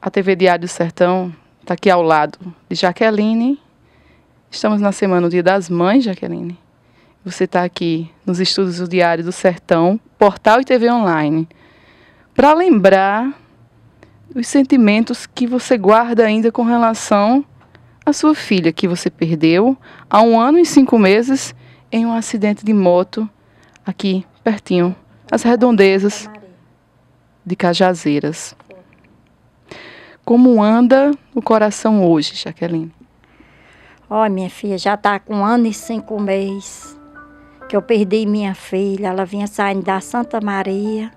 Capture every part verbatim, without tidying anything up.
A T V Diário do Sertão está aqui ao lado de Jaqueline. Estamos na semana do Dia das Mães, Jaqueline. Você está aqui nos estúdios do Diário do Sertão, portal e T V online, para lembrar os sentimentos que você guarda ainda com relação à sua filha, que você perdeu há um ano e cinco meses em um acidente de moto aqui pertinho, as redondezas de Cajazeiras. Como anda o coração hoje, Jaqueline? Ó, minha filha, já está com um ano e cinco meses que eu perdi minha filha. Ela vinha saindo da Santa Maria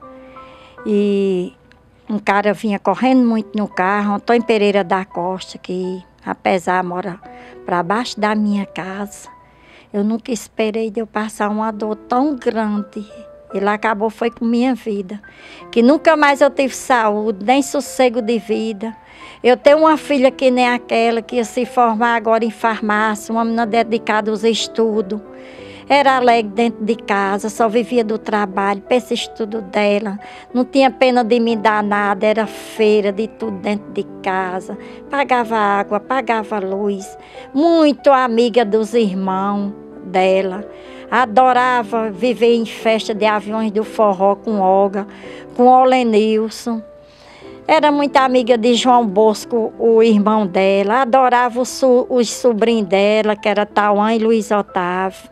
e um cara vinha correndo muito no carro, Antônio Pereira da Costa, que apesar mora para baixo da minha casa. Eu nunca esperei de eu passar uma dor tão grande. Ele acabou foi com minha vida, que nunca mais eu tive saúde, nem sossego de vida. Eu tenho uma filha que nem aquela, que ia se formar agora em farmácia, uma menina dedicada aos estudos. Era alegre dentro de casa, só vivia do trabalho, para esse estudo dela. Não tinha pena de me dar nada, era feira de tudo dentro de casa. Pagava água, pagava luz. Muito amiga dos irmãos dela. Adorava viver em festa de aviões do forró com Olga, com Olenilson. Era muito amiga de João Bosco, o irmão dela. Adorava os, so, os sobrinhos dela, que era Tauã e Luiz Otávio.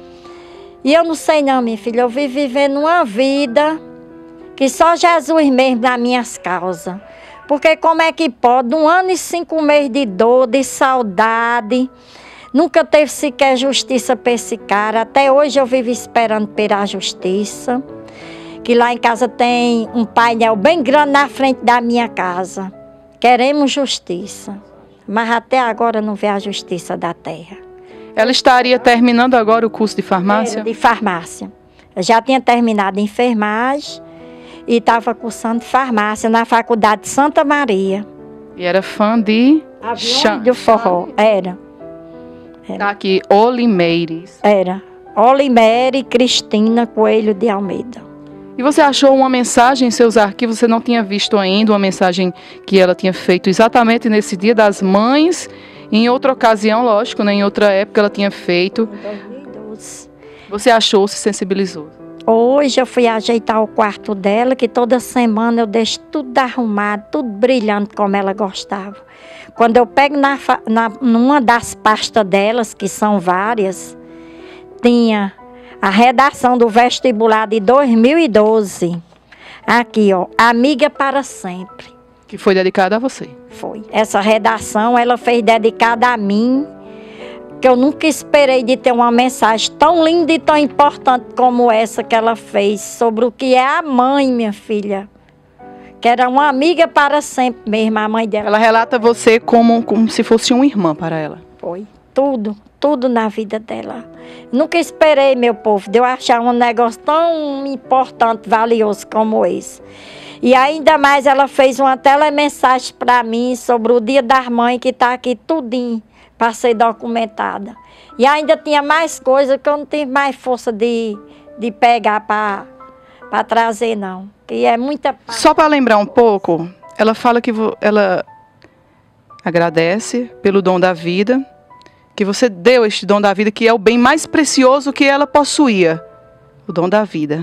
E eu não sei não, minha filha, eu vivo vivendo uma vida que só Jesus mesmo nas minhas causas. Porque como é que pode, um ano e cinco meses de dor, de saudade, nunca teve sequer justiça para esse cara. Até hoje eu vivo esperando pela justiça. Que lá em casa tem um painel bem grande na frente da minha casa. Queremos justiça. Mas até agora não vê a justiça da terra. Ela estaria terminando agora o curso de farmácia? Era de farmácia. Eu já tinha terminado enfermagem e estava cursando farmácia na Faculdade de Santa Maria. E era fã de... Aviões do forró, era. Era. Tá aqui, Olimeires. Era. Olimeire Cristina Coelho de Almeida. E você achou uma mensagem em seus arquivos, você não tinha visto ainda, uma mensagem que ela tinha feito exatamente nesse Dia das Mães, em outra ocasião, lógico, né, em outra época ela tinha feito. Em dois mil e doze. Você achou, se sensibilizou? Hoje eu fui ajeitar o quarto dela, que toda semana eu deixo tudo arrumado, tudo brilhando como ela gostava. Quando eu pego na, na, numa das pastas delas, que são várias, tinha a redação do vestibular de dois mil e doze. Aqui, ó, Amiga para Sempre. Que foi dedicada a você. Foi. Essa redação ela fez dedicada a mim, que eu nunca esperei de ter uma mensagem tão linda e tão importante como essa que ela fez, sobre o que é a mãe, minha filha. Que era uma amiga para sempre mesmo, a mãe dela. Ela relata você como, como se fosse uma irmã para ela. Foi. Tudo, tudo na vida dela. Nunca esperei, meu povo, de eu achar um negócio tão importante, valioso como esse. E ainda mais ela fez uma telemensagem para mim sobre o Dia das Mães, que está aqui tudinho para ser documentada. E ainda tinha mais coisa que eu não tive mais força de, de pegar para trazer, não. E é muita parte. Só para lembrar um pouco, ela fala que ela agradece pelo dom da vida, que você deu este dom da vida, que é o bem mais precioso que ela possuía, o dom da vida.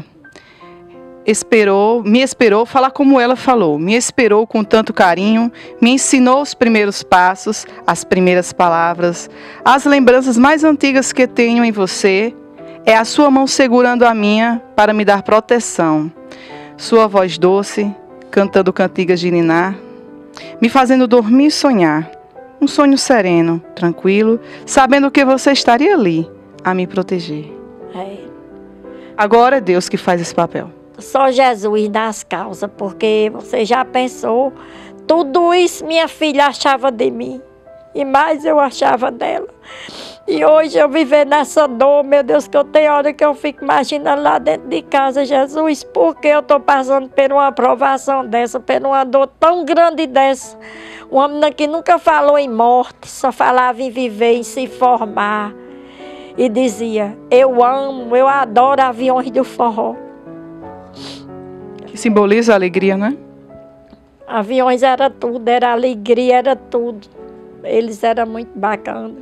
Esperou, me esperou, falar como ela falou, me esperou com tanto carinho, me ensinou os primeiros passos, as primeiras palavras, as lembranças mais antigas que tenho em você, é a sua mão segurando a minha para me dar proteção, sua voz doce, cantando cantigas de niná, me fazendo dormir e sonhar, um sonho sereno, tranquilo, sabendo que você estaria ali a me proteger. É. Agora é Deus que faz esse papel. Só Jesus das causas, porque você já pensou, tudo isso minha filha achava de mim, e mais eu achava dela. E hoje eu viver nessa dor, meu Deus, que eu tenho hora que eu fico imaginando lá dentro de casa, Jesus, por que eu estou passando por uma aprovação dessa, por uma dor tão grande dessa? Uma menina que nunca falou em morte, só falava em viver, em se formar. E dizia, eu amo, eu adoro aviões do forró. Que simboliza a alegria, né? Aviões era tudo, era alegria, era tudo. Eles eram muito bacanas.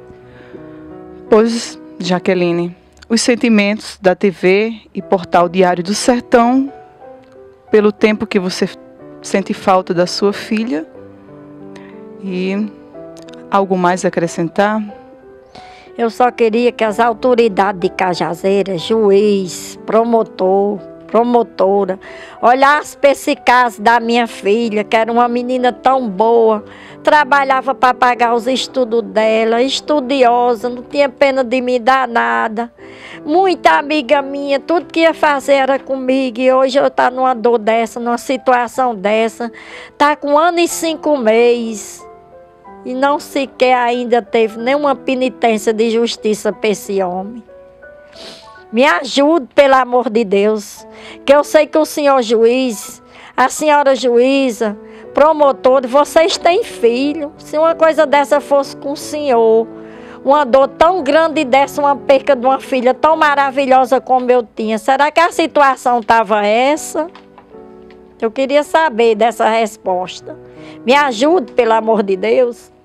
Pois, Jaqueline, os sentimentos da T V e portal Diário do Sertão, pelo tempo que você sente falta da sua filha, e algo mais a acrescentar? Eu só queria que as autoridades de Cajazeiras, juiz, promotor, promotora, olhassem para esse caso da minha filha, que era uma menina tão boa, trabalhava para pagar os estudos dela, estudiosa, não tinha pena de me dar nada. Muita amiga minha, tudo que ia fazer era comigo, e hoje eu estou numa dor dessa, numa situação dessa. Está com um ano e cinco meses. E não sequer ainda teve nenhuma penitência de justiça para esse homem. Me ajude, pelo amor de Deus, que eu sei que o senhor juiz, a senhora juíza, promotor, vocês têm filho. Se uma coisa dessa fosse com o senhor, uma dor tão grande dessa, uma perca de uma filha tão maravilhosa como eu tinha, será que a situação estava essa? Eu queria saber dessa resposta. Me ajude, pelo amor de Deus.